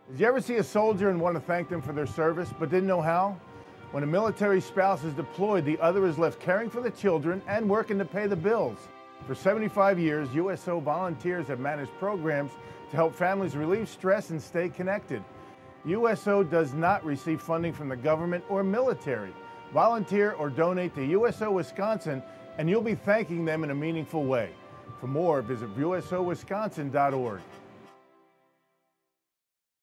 Did you ever see a soldier and want to thank them for their service, but didn't know how? When a military spouse is deployed, the other is left caring for the children and working to pay the bills. For 75 years, USO volunteers have managed programs to help families relieve stress and stay connected. USO does not receive funding from the government or military. Volunteer or donate to USO Wisconsin, and you'll be thanking them in a meaningful way. For more, visit USOWisconsin.org.